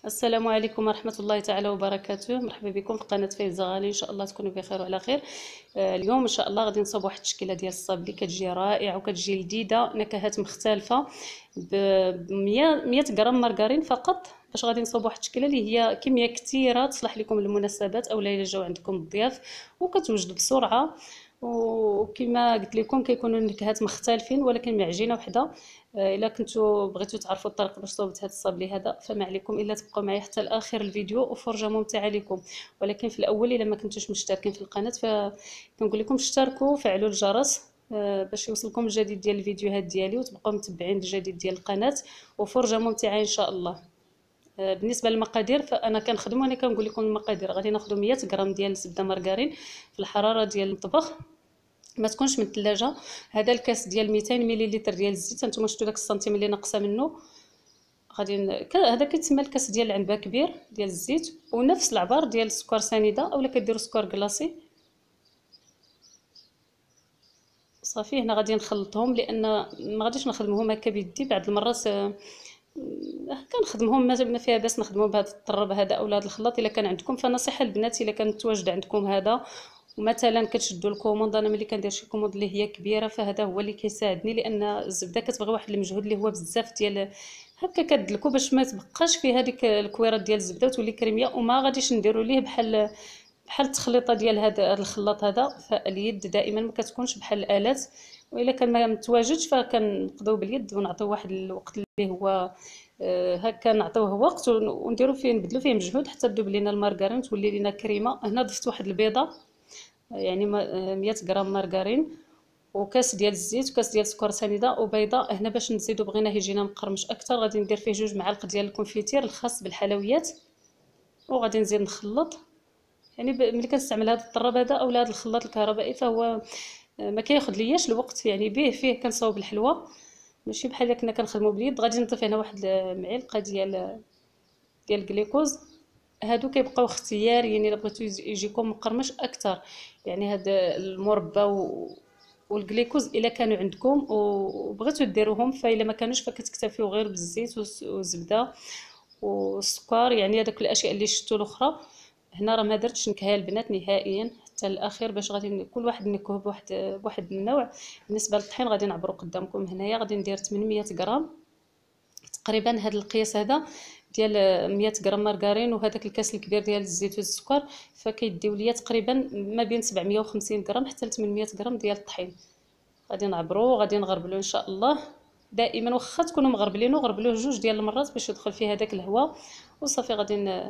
السلام عليكم ورحمة الله تعالى وبركاته. مرحبا بكم في قناة فايزة غالي. إن شاء الله تكونوا بخير وعلى خير. اليوم إن شاء الله غادي نصاوب واحد التشكيلة ديال الصابلي كتجي رائعة وكتجي لذيذة، نكهات مختلفة ب 100 غرام مارغرين فقط، باش غادي نصاوب واحد التشكيلة اللي هي كمية كثيرة تصلح لكم للمناسبات أو إلا جاو عندكم الضياف، وكتوجد بسرعة. وكما قلت لكم كيكونوا النكهات مختلفين ولكن مع عجينه وحده. الا كنتو بغيتو تعرفوا الطريقه باش صوبت هذا الصابلي هذا، فما عليكم الا تبقوا معايا حتى لاخر الفيديو وفرجه ممتعه لكم. ولكن في الاول الا ما كنتوش مشتركين في القناه فكنقول لكم اشتركوا وفعلوا الجرس باش يوصلكم الجديد ديال الفيديوهات ديالي، وتبقوا متبعين الجديد ديال القناه وفرجه ممتعه ان شاء الله. بالنسبه للمقادير فانا كنخدم وانا كنقول لكم المقادير. غادي ناخذ 100 غرام ديال الزبده مارغرين في الحراره ديال المطبخ، ما تكونش من الثلاجه. هذا الكاس ديال 200 مليلتر ديال الزيت، هانتوما شفتوا داك السنتيم اللي ناقصه منه. هذا كيتسمى الكاس ديال العنبه كبير ديال الزيت، ونفس العبار ديال السكر سنيده اولا كديروا سكر كلاصي. صافي هنا غادي نخلطهم لان ما غاديش نخدمهم هكا بيدي. بعض المرات كنخدمهم ما فيها باس نخدمهم بهذا الطرب هذا اولا هذا الخلاط. الا كان عندكم فنصيحه البنات الا كانت واجد عندكم هذا، ومثلا كتشدوا الكوموند، انا ملي كندير شي كوموند اللي هي كبيره فهذا هو اللي كيساعدني، لان الزبده كتبغي واحد المجهود اللي هو بزاف ديال هكا كدلكو باش ما تبقاش فيه هذيك الكويرات ديال الزبده وتولي كريميه. وما غاديش نديروا ليه بحال التخليطه ديال هذا الخلاط هذا. فاليد دائما ما كتكونش بحال الالات، والا كان ما متواجدش فكنقضيو باليد ونعطيو واحد الوقت اللي هو هكا نعطيوه وقت ونديرو فيه نبدلو فيه مجهود حتى تذوب لينا المارغرين تولي لينا كريمه. هنا ضفت واحد البيضه، يعني 100 غرام مارغرين، وكاس ديال الزيت وكاس ديال السكر سنيده وبيضه. هنا باش نزيدو بغيناه يجينا مقرمش اكثر غادي ندير فيه 2 معالق ديال الكونفيتير الخاص بالحلويات، وغادي نزيد نخلط. يعني ملي كنستعمل هذا الطراب هذا اولا هذا الخلاط الكهربائي فهو ما كياخذ لياش الوقت، يعني به فيه كنصاوب الحلوى ماشي بحال كنا كنخدموا باليد. غادي نضيف هنا واحد المعلقه ديال الجليكوز. هادو كيبقاو اختياريين الا بغيتو يجيكم مقرمش اكثر. يعني هذا المربى والجليكوز الا كانوا عندكم وبغيتو ديروهم، فالا ما كانوش فكتكتفيو غير بالزيت والزبده والسكر، يعني هذوك الاشياء اللي شفتوا الاخرى. هنا راه ما درتش نكهه البنات نهائيا حتى الاخير، باش غادي كل واحد نكهه بواحد النوع. بالنسبه للطحين غادي نعبرو قدامكم هنايا، غادي ندير 800 غرام تقريبا. هذا القياس هذا ديال 100 غرام مارغرين وهذاك الكاس الكبير ديال الزيت والسكر، فكيديو ليا تقريبا ما بين 750 غرام حتى ل 800 غرام ديال الطحين. غادي نعبرو غادي نغربلو ان شاء الله. دائما واخا تكونوا مغربلينو غربلوه 2 المرات باش يدخل فيه هذاك الهواء. وصافي غادي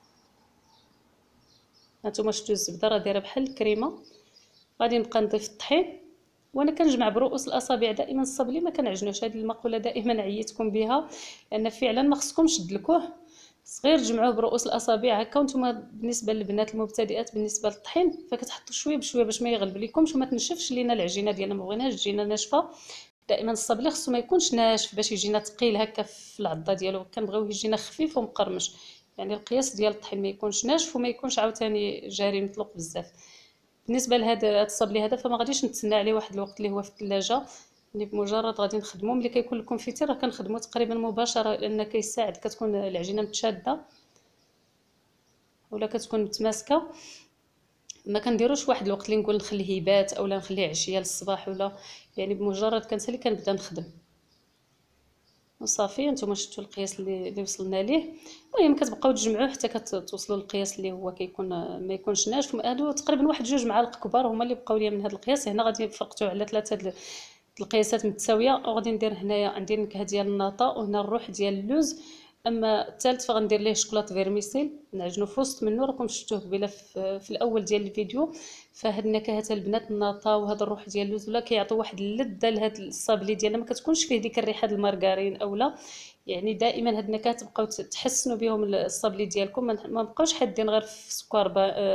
هانتوما شفتوا الزبده راه دايره بحال الكريمه. غادي نبقى نضيف الطحين وانا كنجمع برؤوس الاصابع. دائما الصبلي ما كنعجنوش، هذه المقوله دائما عيتكم بها، لان فعلا ما خصكمش تدلكوه صغير، جمعوه برؤوس الاصابع هكا. وانتم بالنسبه للبنات المبتدئات بالنسبه للطحين فكتحطوا شويه بشويه باش ما يغلب لكمش وما تنشفش لينا العجينه ديالنا، ما بغيناش تجينا ناشفه. دائما الصبلي خصو ما يكونش ناشف باش يجينا ثقيل هكا في العضه ديالو، كنبغيوه يجينا خفيف ومقرمش. يعني القياس ديال الطحين ما يكونش ناشف وما يكونش عاوتاني جاري مطلوق بزاف. بالنسبه لهذا الصبلي هذا فما غاديش نتسنى عليه واحد الوقت اللي هو في الثلاجه، يعني بمجرد غادي نخدمو ملي كيكون الكونفيتير راه كنخدمو تقريبا مباشره، لان كيساعد كتكون العجينه متشاده ولا كتكون متماسكه. ما كنديروش واحد الوقت اللي نقول نخليه يبات اولا نخليه عشيه للصباح ولا، يعني بمجرد كنسالي كنبدا نخدم. وصافي نتوما شفتوا القياس اللي وصلنا ليه. المهم كتبقاو تجمعوه حتى كتوصلوا للقياس اللي هو كيكون ما يكونش ناشف. هادو تقريبا واحد 2 معالق كبار هما اللي بقاو ليا من هذا القياس. هنا غادي فرقتو على 3 القياسات متساويه. وغادي ندير هنايا عندي النكهه ديال الناطا وهنا الروح ديال اللوز. اما الثالث فغندير ليه شكلاط فيرميسيل نعجنو في وسط منه، راكم شفتوه قبيله في الاول ديال الفيديو. فهاد النكهات البنات الناطا وهذا الروح ديال اللوز ولا كيعطيو واحد اللذه لهاد الصابلي ديالنا، ما كتكونش فيه ديك الريحه د المارغرين اولا. يعني دائما هاد النكهات تبقاو تحسنوا بهم الصابلي ديالكم، ما بقاوش حادين غير في سكر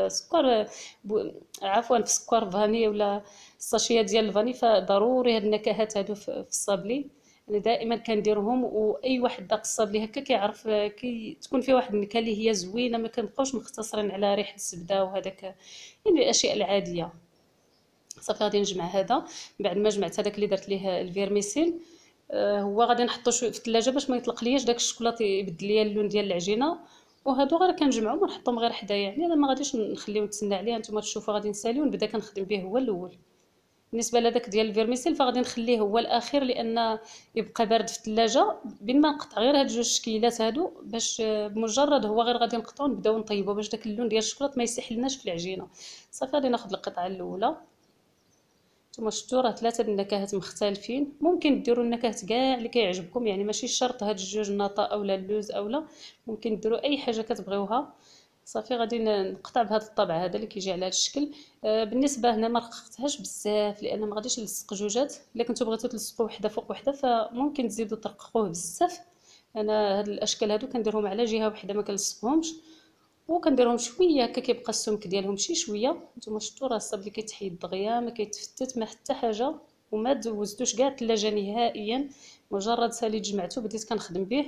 عفوا في سكر فاني ولا الساشيه ديال الفاني. فضروري هاد النكهات هادو في الصابلي انا دائما كنديرهم. واي واحد داق الصابلي هكا كيعرف تكون فيه واحد النكهه اللي هي زوينه، ما كنبقاوش مختصرين على ريحه الزبده وهذاك، يعني الاشياء العاديه. صافي غادي نجمع هذا. بعد ما جمعت هذاك اللي درت ليه الفيرميسيل هو غادي نحطو شويه في الثلاجه باش ما يطلق لياش داك الشوكولاط يبدل ليا اللون ديال العجينه. وهادو غير كنجمعهم ونحطهم غير حدايا، يعني انا ما غاديش نخليهم يتسنى عليها. نتوما تشوفوا غادي نسالي ونبدا كنخدم به هو الاول. بالنسبه لهداك ديال الفيرميسيل فغادي نخليه هو الاخير، لان يبقى بارد في الثلاجه. بين ما نقطع غير هاد جوج شكيلات هادو باش بمجرد هو غير غادي نقطعو نبداو نطيبو باش داك اللون ديال الشوكولاط ما يسحلناش في العجينه. صافي غادي ناخذ القطعه الاولى. نتوما شفتوا راه ثلاثه النكهات مختلفين، ممكن ديروا النكهات كاع اللي كيعجبكم، يعني ماشي شرط هاد الجوج ناطا اولا اللوز اولا، ممكن ديروا اي حاجه كتبغيوها. صافي غادي نقطع بهذا الطبع هذا اللي كيجي على هذا الشكل. بالنسبه هنا ما رققتهاش بزاف لان ما غاديش نلصق جوجات. الا كنتو بغيتو تلصقوا وحده فوق وحده فممكن تزيدوا ترققوه بزاف. انا هاد الاشكال هادو كنديرهم على جهه وحده ما كنلصقهمش، وكنديرهم شويه هكا كيبقى السمك ديالهم شي شويه. نتوما شفتوا راه الصابلي كيتحيد دغيا ما كيتفتت ما حتى حاجه، وما دوزتوش كاع الثلاجه نهائيا، مجرد ساليت جمعته بديت كنخدم به.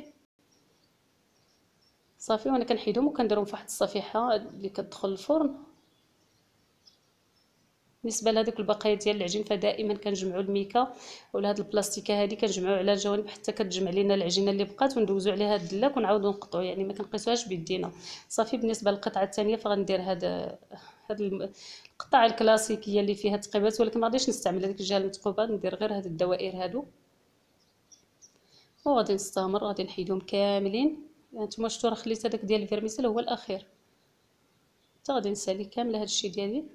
صافي وانا كنحيدهم وكنديرهم في واحد الصفيحه اللي كتدخل الفرن. بالنسبه لهذوك البقايا ديال العجين فدائما كنجمعوا الميكا ولا هاد البلاستيكه هذه كنجمعوا على الجوانب حتى كتجمع لينا العجينه اللي بقات، وندوزو عليها الدلاك ونعاودو نقطعو، يعني ما كنقيسوهاش بيدينا. صافي بالنسبه للقطعه الثانيه فغندير القطعه الكلاسيكيه اللي فيها تقيبات، ولكن ما غاديش نستعمل هذيك الجهه المثقوبه، ندير غير هاد الدوائر هادو وغادي نستمر. غادي نحيدهم كاملين. يعني نتوما شفتوا راه خليت هذاك ديال الفيرميسيل هو الاخير، حتى غادي نسالي كامل هاد الشيء ديالي.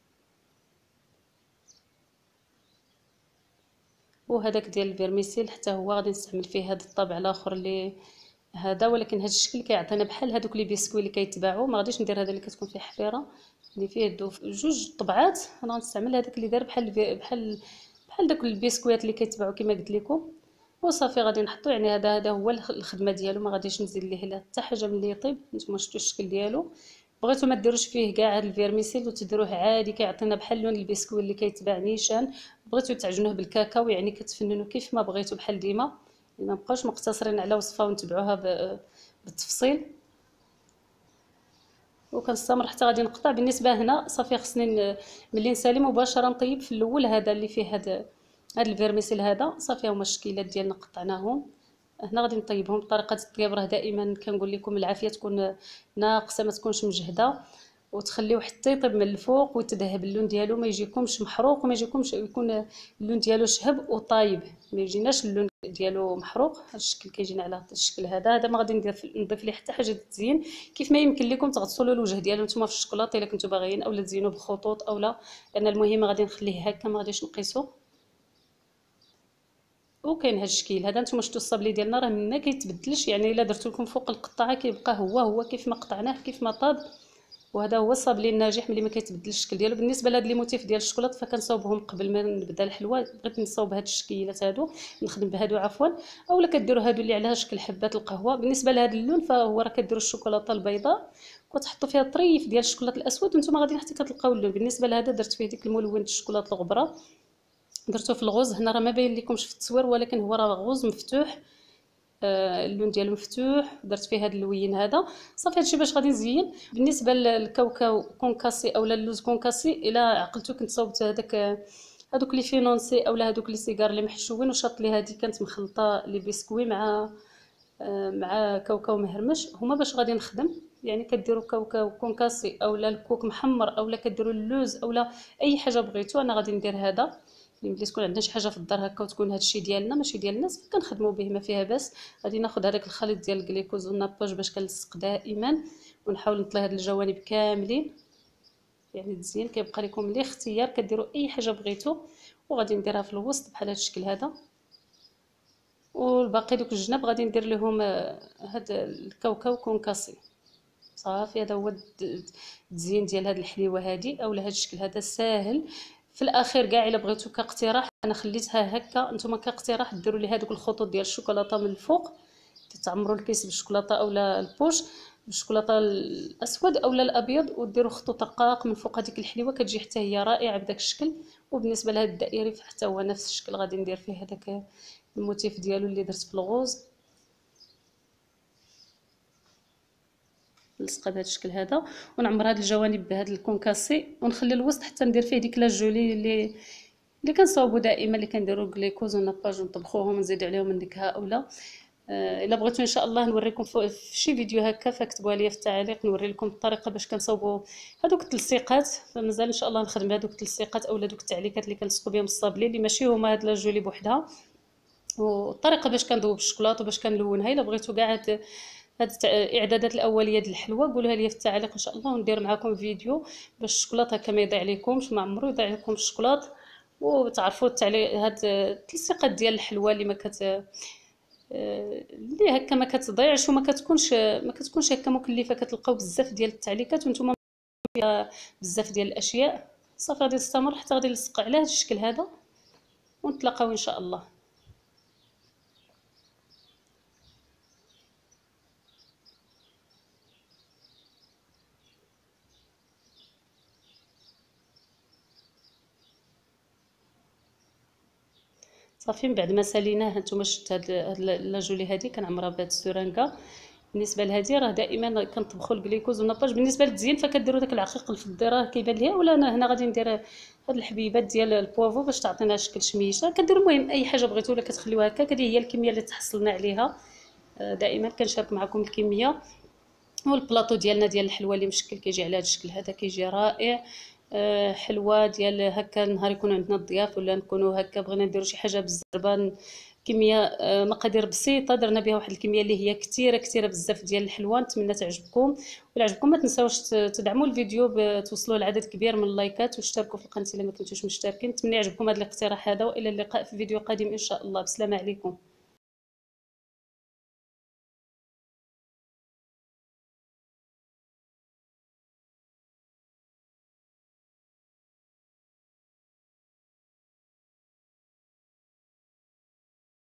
وهذاك ديال الفيرميسيل حتى هو غادي نستعمل فيه هذا الطابع الاخر اللي هذا، ولكن هذا الشكل كيعطينا بحال هذوك لي بيسكوي اللي كيتباعوا. ما غاديش ندير هذا اللي كتكون فيه حفيره اللي فيه جوج طبعات. انا غنستعمل هذاك اللي دار بحال داك البيسكويات اللي كيتباعوا كما قلت لكم. وصافي غادي نحطو، يعني هذا هو الخدمه ديالو. ما غاديش نزيد ليه لا حتى حاجه ملي يطيب. نتوما شفتوا الشكل ديالو. بغيتو ما ديروش فيه كاع هاد الفيرميسيل وتديروه عادي كيعطينا بحال لون البسكوي اللي كيتباع نيشان. بغيتو تعجنوه بالكاكاو يعني كتفننوا كيف ما بغيتو بحال ديما، يعني ما نبقاوش مقتصرين على وصفه ونتبعوها بالتفصيل. وكنستمر حتى غادي نقطع. بالنسبه هنا صافي خصني ملي نسالي مباشره نطيب في الاول هذا اللي فيه هاد الفيرميسيل هذا. صافي هما الشكيلات ديالنا قطعناهم. هنا غادي نطيبهم بطريقه الطياب. راه دائما كنقول لكم العافيه تكون ناقصه ما تكونش مجهده، وتخليوه حتى يطيب من الفوق وتذهب اللون ديالو، ما يجيكمش محروق وما يجيكمش يكون اللون ديالو شهب وطايب، ما يجيناش اللون ديالو محروق. هذا الشكل كيجينا على هذا الشكل هذا ما غادي نضيف ليه حتى حاجه تزيين. كيف ما يمكن لكم تغطسوا الوجه ديالو نتوما في الشوكولاته الا كنتو باغيين، اولا تزينوه بخطوط اولا، لان المهم غادي نخليه هكا ما غاديش نقيسو. وكاين هاد الشكل هذا. نتوما شفتوا الصابلي ديالنا راه ما كيتبدلش، يعني الا درتو لكم فوق القطعه كيبقى هو كيف ما قطعناه كيف ما طاب. وهذا هو الصابلي الناجح ملي ما كيتبدلش الشكل ديالو. بالنسبه لهاد لي موتيف ديال الشوكولاط فكنصاوبهم قبل ما نبدا الحلوه. بغيت نصاوب هاد الشكيلات هادو، نخدم بهادو عفوا، اولا كديروا هادو اللي على شكل حبات القهوه. بالنسبه لهاد اللون فهو راه كديروا الشوكولاته البيضاء وتحطوا فيها طريف ديال الشوكولاط الاسود، وانتم غادي حتى كتلقاو اللون. بالنسبه لهذا درت فيه ديك الملون الشوكولاط الغبره، درتو في الغوز. هنا راه ما باين لكمش في التصوير ولكن هو راه غوز مفتوح، اللون ديالو مفتوح. درت فيه هذا اللوين هذا. صافي هادشي باش غادي نزين. بالنسبه للكاوكاو كونكاسي اولا اللوز كونكاسي، الا عقلتو كنت صوبت هذوك لي فينونسي اولا هذوك لي سيجار اللي محشوين وشاط لي هذه كانت مخلطه لي بسكوي مع كاوكاو مهرمش. هما باش غادي نخدم، يعني كديروا كاوكاو كونكاسي اولا الكوك محمر اولا كديروا اللوز اولا اي حاجه بغيتو. انا غادي ندير هذا ملي تكون عندنا شي حاجه في الدار هكا وتكون هادشي ديالنا ماشي ديال الناس كنخدموا به ما فيها باس. غادي ناخذ هذاك الخليط ديال الجليكوز والنابوج باش كنلصق دائما، ونحاول نطلي هاد الجوانب كاملين. يعني التزيين كيبقى لكم الاختيار كديروا اي حاجه بغيتو. وغادي نديرها في الوسط بحال هاد الشكل هذا، والباقي دوك الجناب غادي ندير لهم هاد الكاوكاو كونكاسي. صافي هذا هو التزيين ديال هاد الحليوه هادي اولا هاد الشكل هذا ساهل. في الاخير كاع الا بغيتو كاقتراح انا خليتها هكا، نتوما كاقتراح ديروا لي هذوك الخطوط ديال الشوكولاته من الفوق، تعمروا الكيس بالشوكولاته اولا البوش بالشوكولاته الاسود اولا الابيض، وديروا خطوط رقاق من فوق هذيك الحليوه كتجي حتى هي رائعه بداك الشكل. وبالنسبه لهذا الدائري فحتى هو نفس الشكل. غادي ندير فيه هذاك الموتيف ديالو اللي درت في الغوز، نلصقها بهذا الشكل هذا، ونعمر هاد الجوانب بهذا الكونكاسي ونخلي الوسط حتى ندير فيه ديك لا جولي اللي كنصاوبوا دائما، اللي كنديروا الجليكوز وناباج ونطبخوهم ونزيدوا عليهم النكهه اولا. الا بغيتوا ان شاء الله نوريكم في شي فيديو هكا، فاكتبوا لي في التعليق نوري لكم الطريقه باش كنصاوبوا هذوك التلصيقات. فمازال ان شاء الله نخدم هذوك التلصيقات اولا دوك التعليقات اللي كنلصقوا بهم الصابلي، اللي ماشي هما هاد لاجولي بوحدها، والطريقه باش كنذوب الشوكولاط وباش كنلونها. الا بغيتوا كاع هاد الاعدادات الاوليه ديال الحلوى قولوها لي في التعليق ان شاء الله، وندير معكم فيديو باش الشوكولاط هكا ما يضيع لكمش، ما عمرو يضيع لكم الشوكولاط. وتعرفوا التعليق هاد التلصيقات ديال الحلوى اللي اللي هكا ما كتضيعش وما كتكونش هكا مكلفه. كتلقاو بزاف ديال التعليقات وانتم فيها بزاف ديال الاشياء. صافي غادي نستمر حتى غادي نلصق على هذا الشكل هذا، ونتلاقاو ان شاء الله. صافي من بعد ما ساليناه، هانتوما شفت هاد لاجولي هادي كنعمرها بهاد السرنقه. بالنسبه لهادي راه دائما كنطبخوا الكليكوز والناباج. بالنسبه للتزيين فكديروا داك العقيق الفضي راه كيبان ليا، ولا انا هنا غادي ندير هاد الحبيبات ديال البوافو باش تعطينا شكل شميشه. كديروا المهم اي حاجه بغيتوا ولا كتخليوها هكا. هذه هي الكميه اللي تحصلنا عليها. دائما كنشارك معكم الكميه. والبلاطو ديالنا ديال الحلوى اللي مشكل كيجي على هذا الشكل هذا، كيجي رائع. حلوى ديال هكا نهار يكون عندنا الضياف ولا نكونوا هكا بغينا نديروا شي حاجه بالزربان. كميه مقادير بسيطه درنا بها واحد الكميه اللي هي كثيره كثيره بزاف ديال الحلوى. نتمنى تعجبكم، ولا عجبكم ما تنساوش تدعموا الفيديو توصلوا لعدد كبير من اللايكات، واشتركوا في القناه الا ما كنتوش مشتركين. نتمنى يعجبكم هذا الاقتراح هذا، والى اللقاء في فيديو قادم ان شاء الله. بسلامه عليكم.